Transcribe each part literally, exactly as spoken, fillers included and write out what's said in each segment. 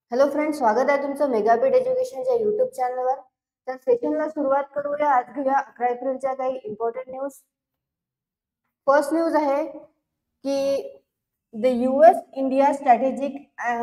Hello friends, स्वागत आहे तुमचं मेगाबीट एज्युकेशनच्या युट्यूब चॅनलवर. तर सेशनला सुरुवात करूया. आज घेऊया अकरा एप्रिलच्या काही इम्पॉर्टंट न्यूज. फर्स्ट न्यूज आहे की the US India strategic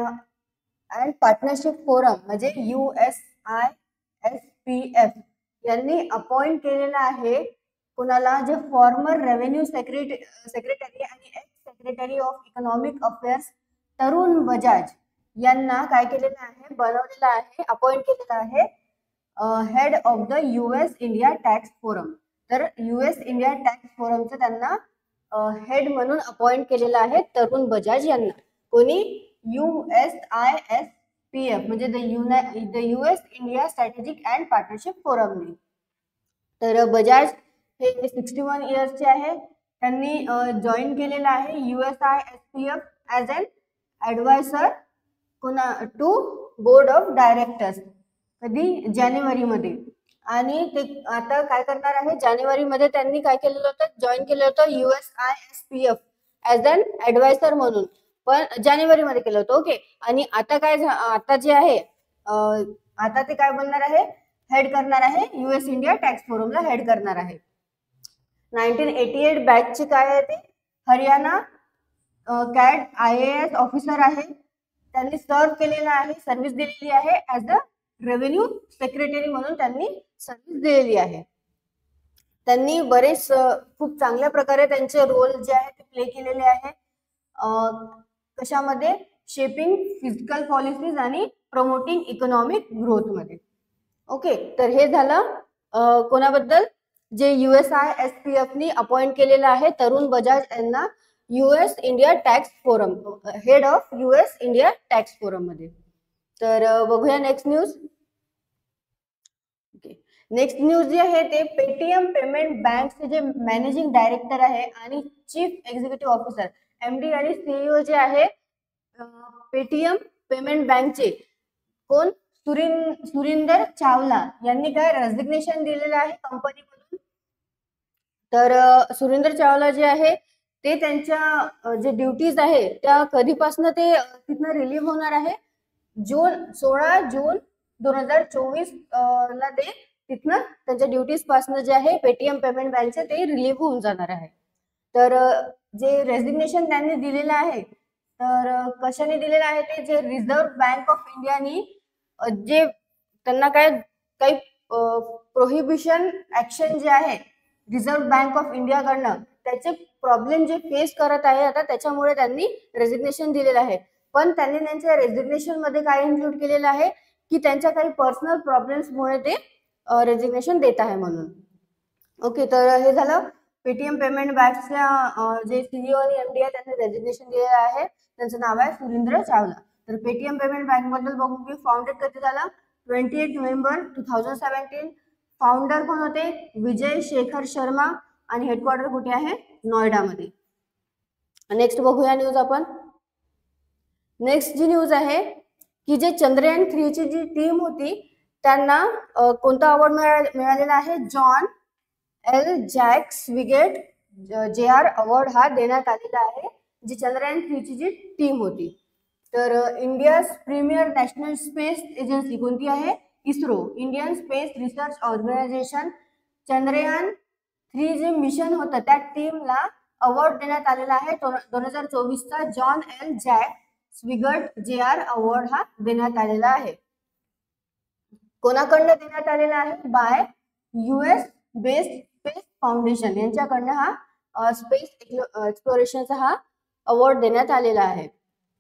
and partnership forum म्हणजे U S I S P F यांनी अपॉइंट केलेला आहे कुणाला, जे फॉर्मर रेव्हेन्यू सेक्रेटरी सेक्रेटरी आणि ex secretary of economic affairs Tarun Bajaj यांना काय केलेलं आहे, बनवलेलं आहे, अपॉइंट केलेलं आहे head of the US India tax forum. तर युएस इंडिया टॅक्स फोरमचं त्यांना हेड म्हणून अपॉइंट केलेलं आहे तरुण बजाज यांना. कोणी? U S I S P F म्हणजे द युना the US India strategic and partnership फोरमने. तर बजाज हे सिक्स्टी वन इयर्सचे आहे. त्यांनी जॉईन केलेलं आहे U S I S P F as an adviser कोणा टू बोर्ड ऑफ डायरेक्टर्स. कधी? जानेवारीमध्ये. आणि ते आता काय करणार आहे, जानेवारीमध्ये त्यांनी काय केलेलं होतं, जॉईन केलं होतं U S I S P F as an adviser म्हणून, पण जानेवारीमध्ये केलं होतं. ओके. आणि आता काय, आता जे आहे आता ते काय बनणार आहे, हेड करणार आहे युएस इंडिया टॅक्स फोरमला हेड करणार आहे. नाईन्टीन एटी एट बॅचचे काय आहे ते Haryana cadre I A S officer आहे. त्यांनी सर्व केलेला आहे, सर्व्हिस दिलेली आहे ऍज अ रेव्हेन्यू सेक्रेटरी म्हणून त्यांनी सर्व्हिस दिलेली आहे. त्यांनी बरेच खूप चांगल्या प्रकारे त्यांचे रोल जे आहे ते प्ले केलेले आहे. कशामध्ये? शेपिंग फिजिकल पॉलिसीज आणि प्रमोटिंग इकॉनॉमिक ग्रोथ मध्ये. ओके. तर हे झालं कोणाबद्दल, जे US I S P F नी अपॉइंट केलेलं आहे तरुण बजाज यांना US India tax forum, head of US India tax forum मध्ये. तर बघूया next news. Okay. Next news जी आहे ते पेटीएम पेमेंट बँकचे जे मॅनेजिंग डायरेक्टर आहे आणि चीफ एक्झिक्युटिव्ह ऑफिसर एमडी आणि सीईओ जे आहे पेटीएम पेमेंट बँकचे, कोण? सुरिन सुरिंदर चावला यांनी काय रेजिग्नेशन दिलेलं आहे कंपनीमधून. तर सुरिंदर चावला जे आहे ते त्यांच्या जे ड्युटीज आहे त्या कधीपासून ते तिथनं रिलीव्ह होणार आहे, जून सोळा जून दोन हजार चोवीस ला ते तिथनं त्यांच्या ड्युटीज पासून जे आहे पेटीएम पेमेंट बँकचे ते रिलीव्ह होऊन जाणार आहे. तर जे रेजिग्नेशन त्यांनी दिलेलं आहे, तर कशाने दिलेलं आहे ते, जे रिझर्व्ह बँक ऑफ इंडियानी जे त्यांना काय काही प्रोहिबिशन ऍक्शन जे आहे रिझर्व्ह बँक ऑफ इंडियाकडनं, त्याचे प्रॉब्लेम जे फेस करत आहे आता, त्याच्यामुळे त्यांनी रेजिग्नेशन दिलेलं आहे. पण त्यांनी त्यांच्या रेजिग्नेशन मध्ये काय इन्क्लूड केलेलं आहे की त्यांच्या काही पर्सनल प्रॉब्लेम्समुळे ते रेजिग्नेशन देत आहे म्हणून. ओके. तर हे झालं पेटीएम पेमेंट बँकच्या जे सीईओ आणि एमडी आहे त्यांनी रेजिग्नेशन दिलेलं आहे. त्यांचं नाव आहे सुरिंदर चावला. तर पेटीएम पेमेंट बँक बद्दल बघू की फाउंडेड कधी झालं, twenty eight November two thousand seventeen. Founder कोण होते? विजय शेखर शर्मा. आणि हेडक्वार्टर कुठे आहे? नोएडामध्ये. नेक्स्ट बघूया न्यूज आपण. नेक्स्ट जी न्यूज आहे की जे चंद्रयान थ्री ची जी टीम होती त्यांना कोणता अवॉर्ड मिळालेला आहे, जॉन एल जॅक स्विगेट जे आर अवॉर्ड हा देण्यात आलेला आहे, जी चंद्रयान थ्री ची जी टीम होती. तर India premier national space agency कोणती आहे? ISRO, Indian space research organisation. Chandrayaan three जे मिशन होतं त्या टीमला अवॉर्ड देण्यात आलेला आहे दोन हजार चोवीसचा John L Jack Swigert J R award हा देण्यात आलेला आहे. कोणाकडनं देण्यात आलेला आहे? By US based space foundation यांच्याकडनं हा स्पेस एक्सप्लोरेशनचा हा अवॉर्ड देण्यात आलेला आहे.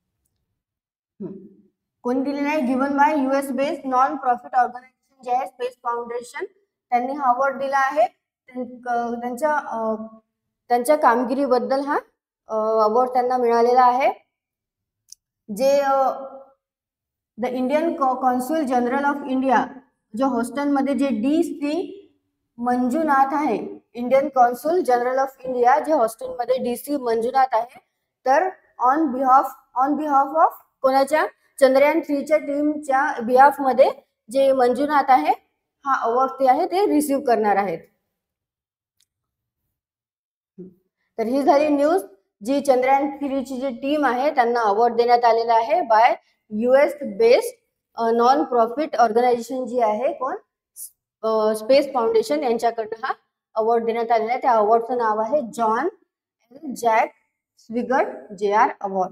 कोणी दिलेला आहे? Given by US based non profit organisation जे आहे स्पेस फाउंडेशन, त्यांनी हा अवॉर्ड दिला आहे. त्यांच्या त्यांच्या कामगिरीबद्दल हा अवॉर्ड त्यांना मिळालेला आहे. जे the Indian consul general of India जो हॉस्टन मध्ये जे डी सी मंजुनाथ आहे, Indian consul general of India जे हॉस्टन मध्ये डी सी मंजुनाथ आहे, तर on behalf on behalf of कोणाच्या? चंद्रयान थ्रीच्या टीमच्या बिहाफ मध्ये जे मंजुनाथ आहे हा अवॉर्ड ते आहे ते रिसीव्ह करणार आहेत. तर ही झाली न्यूज. जी चंद्रयान थ्रीची जी टीम आहे त्यांना अवॉर्ड देण्यात आलेला आहे by US based non profit organisation जी आहे कोण स्पेस फाउंडेशन यांच्याकडनं हा अवॉर्ड देण्यात आलेला आहे. त्या अवॉर्डचं नाव आहे John L Jack Swigert J R award.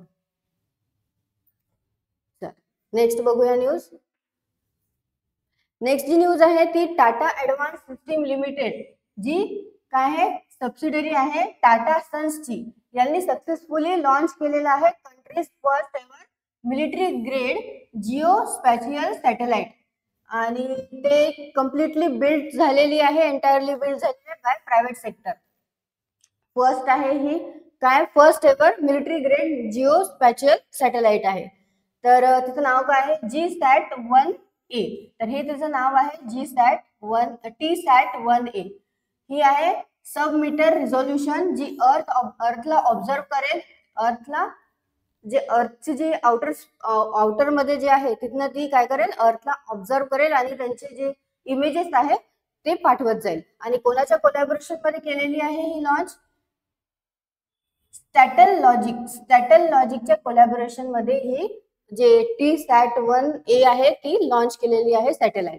Next बघूया न्यूज. नेक्स्ट जी न्यूज आहे ती टाटा ऍडव्हान्स सिस्टीम लिमिटेड जी काय आहे सबसिडरी आहे टाटा सन्सची यांनी सक्सेसफुली लॉन्च केलेला आहे country's first ever military grade geo स्पॅशियल satellite आणि ते कम्प्लिटली बिल्ड झालेली आहे एंटायरली बिल्ड झालेली आहे बाय प्रायव्हेट सेक्टर. फर्स्ट आहे ही काय first ever military grade geo स्पॅशियल satellite आहे. तर तिचं नाव काय आहे जी सॅट वन ए. तर हे त्याचं नाव आहे G sat one T sat one A. ही आहे सब मीटर रिझोल्युशन जी अर्थ अर्थला ऑब्झर्व करेल. अर्थला जे अर्थची जी आउटर आउटर मध्ये जे आहे तिथनं ती काय करेल अर्थला ऑब्झर्व करेल आणि त्यांचे जे इमेजेस आहे ते पाठवत जाईल. आणि कोणाच्या कोलॅबोरेशन मध्ये केलेली आहे ही लॉन्च स्टॅटल लॉजिक स्टॅटल लॉजिकच्या कोलॅबोरेशन मध्ये ही जे टी सॅट वन ए आहे ती लॉन्च केलेली आहे सॅटेलाइट.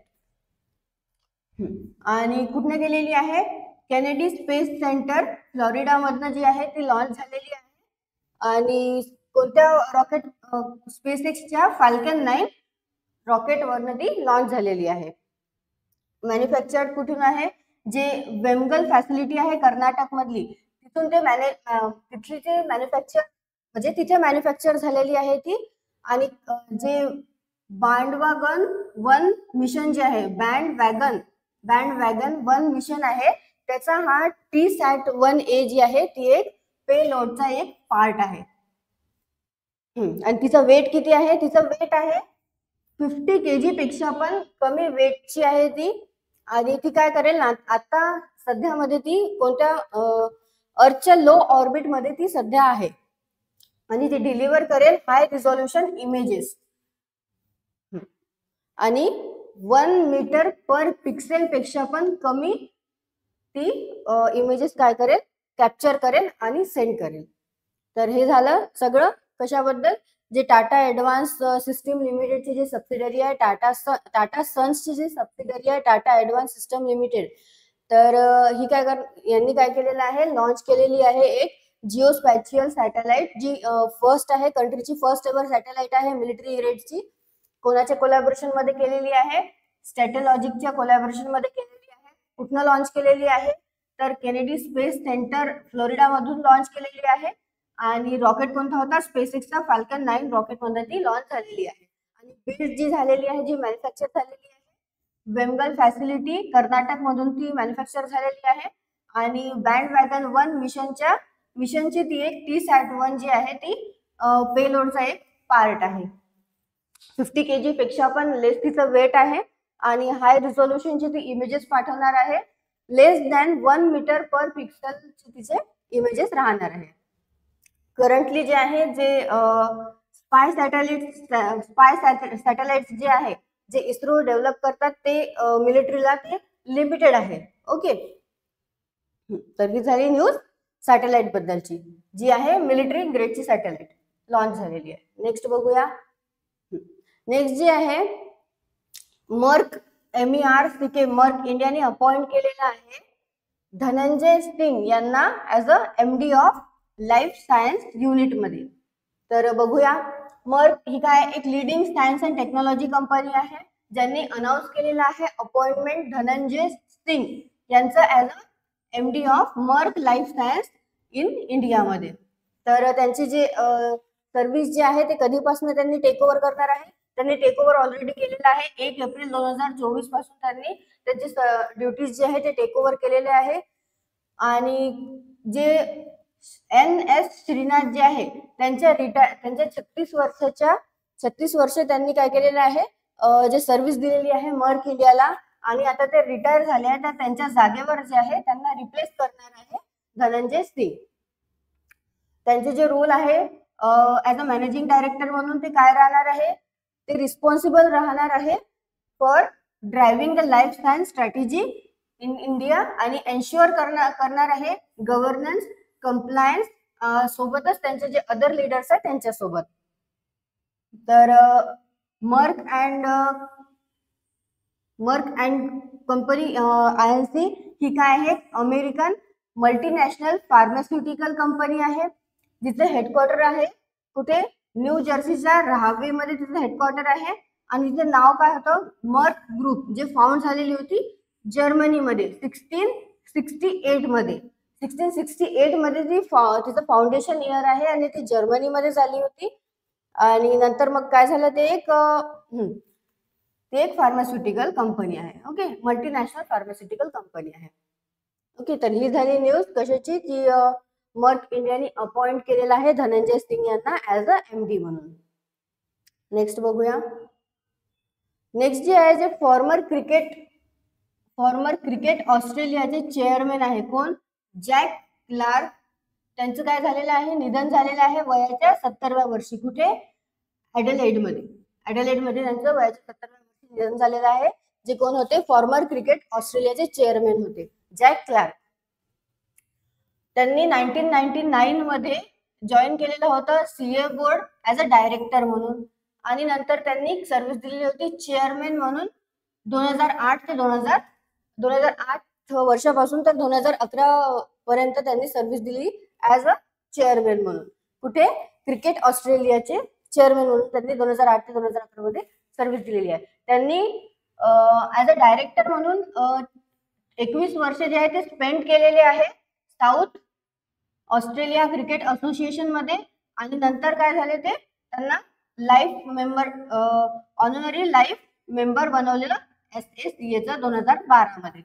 आणि कुठनं केलेली आहे केनेडी स्पेस सेंटर फ्लोरिडा मधनं जी आहे ती लॉन्च झालेली आहे. आणि कोणत्या रॉकेट स्पेस एक्सच्या फाल्कन नाईन रॉकेट वरनं ती लॉन्च झालेली आहे. मॅन्युफॅक्चर्ड कुठून आहे जे वेमगल फॅसिलिटी आहे कर्नाटक मधली तिथून ते मॅने तिथली जे मॅन्युफॅक्चर म्हणजे तिथे मॅन्युफॅक्चर झालेली आहे ती. आणि जे बँडवॅगन वन मिशन जे आहे bandwagon bandwagon one mission आहे त्याचा हा टी सॅट वन ए जी आहे ती एक पे लोडचा एक पार्ट आहे. आणि तिचं वेट किती आहे तिचं वेट आहे फिफ्टी के जी पेक्षा पण कमी वेटची आहे ती. आणि ती काय करेल ना आता सध्यामध्ये ती कोणत्या अर्थच्या लो ऑर्बिट मध्ये ती सध्या आहे आणि ती डिलिव्हर करेल हाय रिझोल्युशन इमेजेस. आणि वन मीटर पर पिक्सेल पेक्षा पण कमी ती इमेजेस काय करेल कॅप्चर करेल आणि सेंड करेल. तर हे झालं सगळं कशाबद्दल जे टाटा ऍडव्हान्स सिस्टीम लिमिटेडची जी सबसिडरी आहे टाटा टाटा सन्सची जी सबसिडरी आहे टाटा ऍडव्हान्स सिस्टम लिमिटेड. तर ही काय कर यांनी काय केलेलं आहे लॉन्च केलेली आहे एक जिओ स्पॅशियल सॅटेलाइट जी फर्स्ट आहे कंट्रीची फर्स्ट एव्हर सॅटेलाइट आहे मिलिटरी ग्रेडची. कोणाच्या कोलॅबोरेशन मध्ये केलेली आहे स्टॅटलॉजिकच्या कोलॅबोरेशन मध्ये केलेली आहे. कुठनं लॉन्च केलेली आहे तर केनेडी स्पेस सेंटर फ्लोरिडा मधून लॉन्च केलेली आहे. आणि रॉकेट कोणता होता स्पेस एक्सचा फाल्कन नाईन रॉकेट मध्ये ती लॉन्च झालेली आहे. आणि बिल्ड जी झालेली आहे जी मॅन्युफॅक्चर झालेली आहे वेमगल फॅसिलिटी कर्नाटक मधून ती मॅन्युफॅक्चर झालेली आहे. आणि बँड वॅगन वन मिशनच्या मिशनची ती एक टी सॅट वन जी आहे ती पेलोडचा एक पार्ट आहे. फिफ्टी के जी पेक्षा पण लेस तिचं वेट आहे आणि हाय रिझोल्युशनची ती इमेजेस पाठवणार आहे. Less than one metre per पिक्सेलचे तिचे इमेजेस राहणार आहे. करंटली जे आहे जे स्पाय सॅटेलाइट स्पाय सॅटेलाइट जे आहे जे इस्रो डेव्हलप करतात ते मिलिटरीला ते लिमिटेड आहे. ओके तर ही झाली न्यूज सॅटेलाइट बद्दलची जी आहे मिलिटरी ग्रेडची सॅटेलाइट लॉन्च झालेली आहे. नेक्स्ट बघूया. नेक्स्ट जे आहे Merck M E R C K Merck इंडियाने अपॉइंट केलेला आहे धनंजय सिंग यांना as a M D of life science unit मध्ये. तर बघूया मर्क ही काय एक leading science and technology company आहे ज्यांनी अनाऊन्स केलेला आहे अपॉइंटमेंट धनंजय सिंग यांचं as a M D of Merck life science in इंडियामध्ये. तर त्यांची जे सर्व्हिस जे आहे ते कधीपासून त्यांनी टेक ओव्हर करणार आहे त्यांनी टेक ओव्हर ऑलरेडी केलेला आहे. एक एप्रिल दोन हजार चोवीस पासून त्यांनी त्यांचे ड्युटीज जे आहे ते टेक ओव्हर केलेले आहे. आणि जे एन एस श्रीनाथ जे आहे त्यांच्या रिटायर त्यांच्या छत्तीस वर्षाच्या छत्तीस वर्ष त्यांनी काय केलेलं आहे जे सर्व्हिस दिलेली आहे मर्क इंडियाला आणि आता ते रिटायर झाले आहेत तर त्यांच्या जागेवर जे आहे त्यांना रिप्लेस करणार आहे धनंजय सिंग. त्यांचे जे रोल आहे ऍज अ मॅनेजिंग डायरेक्टर म्हणून ते काय राहणार आहे ते रिस्पॉन्सिबल राहणार आहे for driving the life science strategy in India आणि एन्श्युअर करणार करणार आहे गव्हर्नन्स कंप्लायन्स सोबतच त्यांचे जे अदर लीडर्स आहेत त्यांच्यासोबत. तर Merck and Merck and company I N C ही काय आहे, अमेरिकन मल्टीनॅशनल फार्मास्युटिकल कंपनी आहे, जिचं हेडक्वार्टर आहे कुठे, न्यू जर्सीच्या राहावेमध्ये तिचं हेडक्वार्टर आहे. आणि तिचं नाव काय होतं, मर्क ग्रुप, जे फाउंड झालेली होती जर्मनीमध्ये सिक्स्टीन सिक्स्टी एट मध्ये. सिक्स्टीन सिक्स्टी एट मध्ये ती तिचं फाउंडेशन इयर आहे आणि ती जर्मनीमध्ये झाली होती. आणि नंतर मग काय झालं, ते एक ते एक फार्मास्युटिकल कंपनी आहे. ओके, मल्टीनॅशनल फार्मास्युटिकल कंपनी आहे. ओके, तर ही झाली न्यूज कशाची, की मर्क इंडियाने अपॉइंट केलेला आहे धनंजय सिंग यांना ऍज अ एमडी म्हणून. नेक्स्ट बघूया. नेक्स्ट जे आहे, जे फॉर्मर क्रिकेट फॉर्मर क्रिकेट ऑस्ट्रेलियाचे चेअरमॅन आहे कोण, जॅक क्लार्क. त्यांचं काय झालेलं आहे, निधन झालेलं आहे वयाच्या सत्तरव्या वर्षी. कुठे, ॲडलेडमध्ये. ॲडलेडमध्ये त्यांचं वयाच्या सत्तरव्या वर्षी निधन झालेलं आहे. जे कोण होते, फॉर्मर क्रिकेट ऑस्ट्रेलियाचे चेअरमॅन होते, जॅक क्लार्क. त्यांनी नाईन्टीन नाईन्टी नाईन मध्ये जॉईन केलेलं होतं CA board as a director म्हणून. आणि नंतर त्यांनी सर्व्हिस दिलेली होती चेअरमॅन म्हणून दोन हजार आठ ते दोन हजार दोन हजार आठ वर्षापासून तर दोन हजार अकरा पर्यंत त्यांनी सर्व्हिस दिली ऍज अ चेअरमॅन म्हणून. कुठे, क्रिकेट ऑस्ट्रेलियाचे चेअरमॅन म्हणून त्यांनी दोन हजार आठ ते दोन हजार अकरा मध्ये सर्व्हिस दिलेली आहे. त्यांनी ऍज अ डायरेक्टर म्हणून एकवीस वर्ष जे आहे ते स्पेंड केलेले आहे साऊथ ऑस्ट्रेलिया क्रिकेट असोसिएशन मध्ये. आणि नंतर काय झाले, ते त्यांना life member honorary life member बनवलेलं एस ए सी एचा दोन हजार बारा मध्ये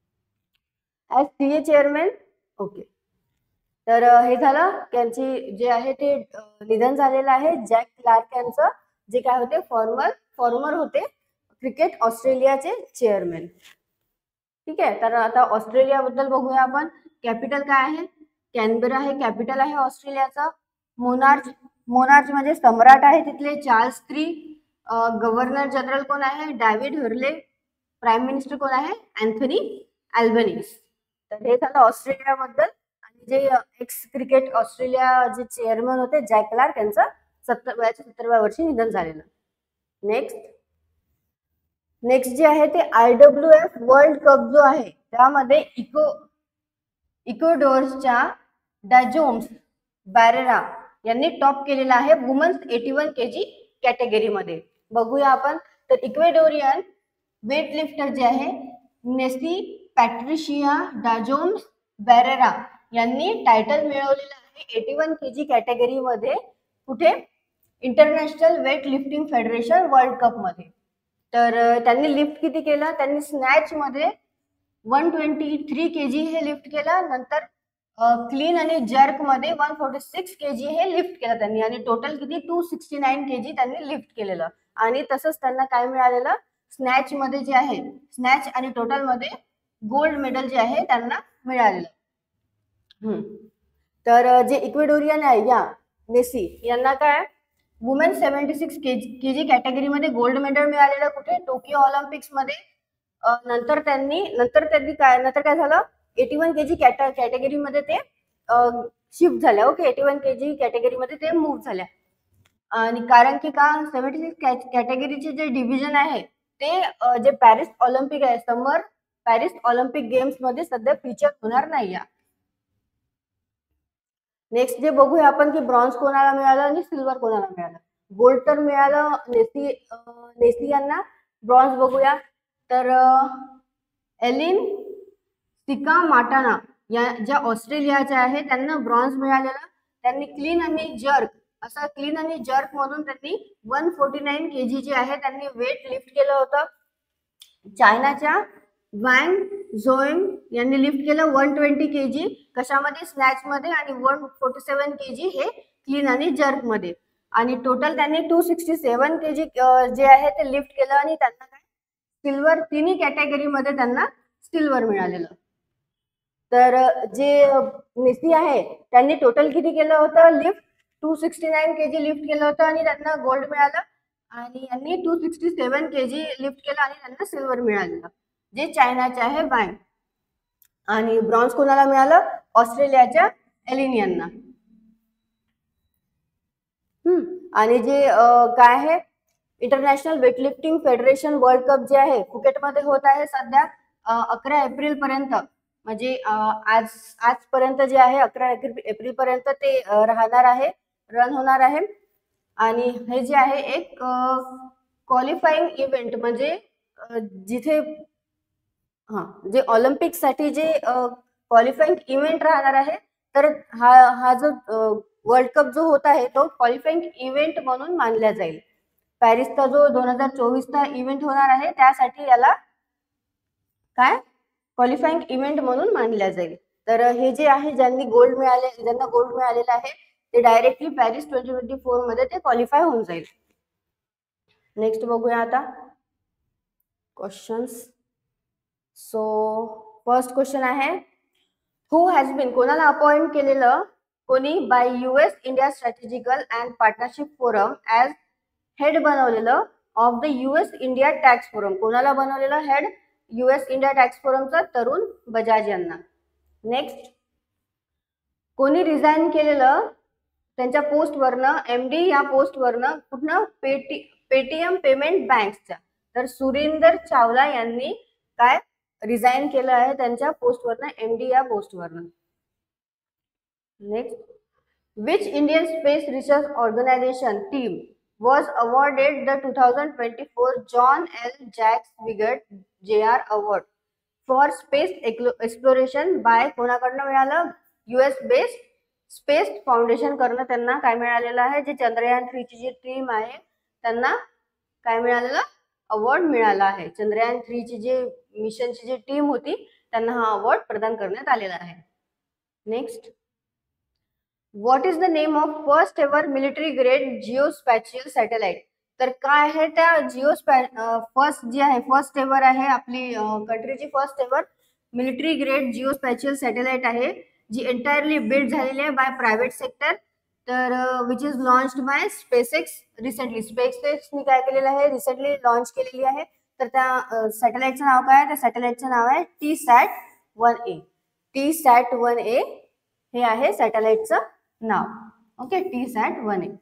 as C A chairman. Okay, तर हे झालं त्यांची जे आहे ते निधन झालेलं आहे जॅक क्लार्क यांचं, जे काय होते फॉर्मर फॉर्मर होते क्रिकेट ऑस्ट्रेलियाचे चेअरमॅन. ठीक आहे, तर आता ऑस्ट्रेलियाबद्दल बघूया आपण. कॅपिटल काय आहे, कॅनबेरा हे कॅपिटल आहे ऑस्ट्रेलियाचं. मोनार्च मोनार्च म्हणजे सम्राट आहे तिथले, चार्ल्स थ्री. गव्हर्नर जनरल कोण आहे, डॅव्हिड हर्ले. प्राईम मिनिस्टर कोण आहे, अँथनी अल्बनीस. तर हे झालं ऑस्ट्रेलियाबद्दल. आणि जे एक्स क्रिकेट ऑस्ट्रेलिया जे चेअरमन होते जॅक क्लार्क यांचं सत्तर वयाच्या सत्तरव्या वर्षी निधन झालेलं. नेक्स्ट नेक्स्ट जे आहे ते I W F world cup जो आहे त्यामध्ये इको इक्वेडोरच्या डाजोम्स बॅरेरा यांनी टॉप केलेला आहे women's eighty one K G कॅटेगरीमध्ये. बघूया आपण. तर इक्वेडोरियन वेट लिफ्टर जे आहे नेसी पॅट्रिशिया डाजोम्स बॅरेरा यांनी टायटल मिळवलेलं आहे एटी वन के जी कॅटेगरीमध्ये. कुठे, international weightlifting federation world cup मध्ये. तर त्यांनी लिफ्ट किती केलं, त्यांनी स्नॅच मध्ये one twenty three K G हे लिफ्ट केलं. नंतर क्लीन आणि जर्क मध्ये one forty six K G हे लिफ्ट केलं त्यांनी. आणि टोटल किती, two sixty nine K G त्यांनी लिफ्ट केलेलं. आणि तसंच त्यांना काय मिळालेलं, स्नॅच मध्ये जे आहे स्नॅच आणि टोटल मध्ये गोल्ड मेडल जे आहे त्यांना मिळालेलं. हम्म तर जे इक्वेडोरियन आहे या नेसी यांना काय women seventy six K G कॅटेगरीमध्ये गोल्ड मेडल मिळालेलं. कुठे, टोकियो ऑलिम्पिक्स मध्ये. नंतर त्यांनी नंतर त्यांनी काय नंतर काय झालं, एटी वन के जी कॅटेगरीमध्ये ते शिफ्ट झाल्या. Okay, eighty one K G कॅटेगरीमध्ये ते मूव्ह झाल्या. आणि कारण की का, सेव्हन्टी सिक्स कॅटेगरीचे जे डिव्हिजन आहे ते जे पॅरिस ऑलिम्पिक आहे, समर पॅरिस ऑलिम्पिक गेम्स मध्ये सध्या फीचर होणार नाही. या नेक्स्ट जे बघूया आपण की ब्रॉन्झ कोणाला मिळालं आणि सिल्वर कोणाला मिळालं. गोल्ड तर मिळालं नेसी नेसी यांना. ब्रॉन्झ बघूया तर एलिन सिका माटाना या ज्या ऑस्ट्रेलियाच्या आहे त्यांना ब्रॉन्झ मिळालेला. त्यांनी क्लीन आणि जर्क असं क्लीन आणि जर्क मधून त्यांनी one forty nine K G जे आहे त्यांनी वेट लिफ्ट केलं होतं. चायनाच्या वँग झोएंग यांनी लिफ्ट केलं वन ट्वेंटी के जी कशामध्ये, स्नॅच मध्ये. आणि वन फोर्टी सेवन के जी हे क्लीन आणि जर्क मध्ये. आणि टोटल त्यांनी to sixty seven K G जे आहे ते लिफ्ट केलं. आणि त्यांना काय सिल्वर, तिन्ही कॅटेगरीमध्ये त्यांना सिल्वर मिळालेलं. तर जे नेसी आहे त्यांनी टोटल किती केलं होतं lift, two sixty nine K G lift केलं होतं आणि त्यांना गोल्ड मिळालं. आणि यांनी two sixty seven K G lift केलं आणि त्यांना सिल्वर मिळालेलं, जे चायनाचे आहे वँग. आणि ब्रॉन्झ कोणाला मिळालं, ऑस्ट्रेलियाच्या एलिन यांना. हम्म आणि जे अं, काय आहे international weightlifting federation world cup जे आहे फुकेटमध्ये होत आहे सध्या अकरा एप्रिल पर्यंत, म्हणजे अं, आज आजपर्यंत जे आहे अकरा एप्रिल पर्यंत ते अं, राहणार आहे, रन होणार आहे. आणि हे जे आहे एक क्वालिफाईंग इव्हेंट, म्हणजे अं, जिथे हा जे ऑलिम्पिक साठी जे क्वालिफाईंग इव्हेंट राहणार आहे, तर हा हा जो वर्ल्ड कप जो होत आहे तो क्वालिफाईंग इव्हेंट म्हणून मानला जाईल. पॅरिसचा जो दोन हजार चोवीसचा इव्हेंट होणार आहे त्यासाठी याला काय क्वालिफाईंग इव्हेंट म्हणून मानल्या जाईल. तर हे जे आहे ज्यांनी गोल्ड मिळाले ज्यांना गोल्ड मिळालेला आहे ते directly Paris twenty twenty four मध्ये ते क्वालिफाय होऊन जाईल. नेक्स्ट बघूया आता क्वेश्चन्स. सो फर्स्ट क्वेश्चन आहे, हु हॅज बीन कोणाला अपॉइंट केलेलं कोणी by US India strategical and partnership forum as head बनवलेलं of the US India tax forum, कोणाला बनवलेलं हेड युएस इंडिया टॅक्स फोरमचा तरुण बजाज यांना. नेक्स्ट, कोणी रिझाईन केलेलं त्यांच्या पोस्टवरनं एमडी या पोस्टवरनं कुठनं पेटी पेटीएम पेमेंट बँक्सच्या, तर सुरिंदर चावला यांनी काय रिझाईन केलं आहे त्यांच्या पोस्टवरनं एमडी या पोस्टवरनं. Next, which Indian space research organisation team was awarded the two thousand twenty-four John L. Jacques Viguier J R Award for space exploration by कोणाकडनं मिळालं, युएस बेस्ड स्पेस फाउंडेशन करणं त्यांना काय मिळालेलं आहे, जे चंद्रयान थ्री ची जी टीम आहे त्यांना काय मिळालेलं अवॉर्ड मिळाला आहे. चंद्रयान थ्री ची जी मिशनची जी टीम होती त्यांना हा अवॉर्ड प्रदान करण्यात आलेला आहे. Next, what is the name of first ever military grade geospatial satellite, तर काय आहे त्या जिओ फर्स्ट जी आहे फर्स्ट एव्हर आहे आपली कंट्रीची first ever military grade geospatial satellite आहे जी एंटायरली बिल्ड झालेली आहे बाय प्रायव्हेट सेक्टर, तर which is launched by SpaceX recently. स्पेसएक्सनी काय केलेलं आहे रिसेंटली लॉन्च केलेली आहे. तर त्या सॅटेलाइटचं नाव काय आहे, त्या सॅटेलाइटचं नाव आहे T sat one A. T sat one A हे आहे सॅटेलाइटचं नाव. Okay, T sat one A.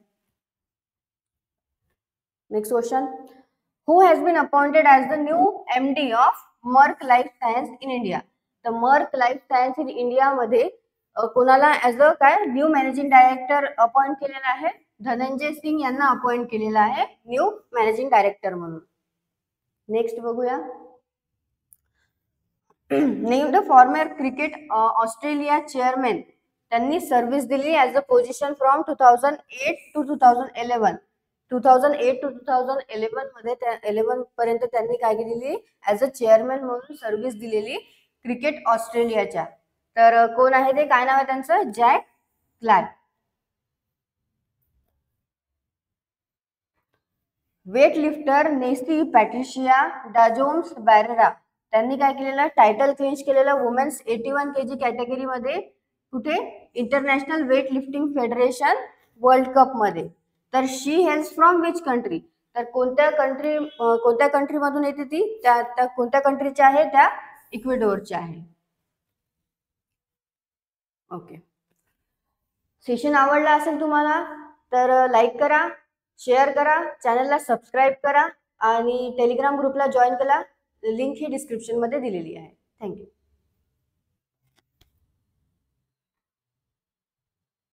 Next question, who has been appointed as the new MD of Merck life science in India, तर Merck life science in India मध्ये कोणाला as a काय new managing director appoint केलेला आहे, धनंजय सिंग यांना appoint केलेला आहे new managing director म्हणून. नेक्स्ट बघूया, name the former cricket Australia chairman, त्यांनी सर्व्हिस दिली as a position from two thousand eight to two thousand eleven two thousand eight to two thousand eleven मध्ये त्या इलेव्हन पर्यंत त्यांनी काय केलेली ॲज अ चेअरमॅन म्हणून सर्व्हिस दिलेली क्रिकेट ऑस्ट्रेलियाच्या. तर कोण आहे ते, काय नाव आहे त्यांचं, Jack Clark. Weightlifter Neisi Patricia Dajomes Barrera, त्यांनी काय केलेलं टायटल क्लिंच केलेलं women's eighty one K G कॅटेगरीमध्ये, कुठे international weightlifting federation world cup मध्ये. तर she hails from which country, तर कोणत्या कंट्री कोणत्या कंट्री मधून येते ती, त्या त्या कोणत्या कंट्रीच्या आहे, त्या इक्वेडोरच्या आहे. ओके, सेशन आवडला असेल तुम्हाला तर लाईक करा, शेअर करा, चॅनलला सबस्क्राईब करा आणि टेलिग्राम ग्रुपला जॉईन करा. लिंक ही डिस्क्रिप्शन मध्ये दिलेली आहे. थँक्यू.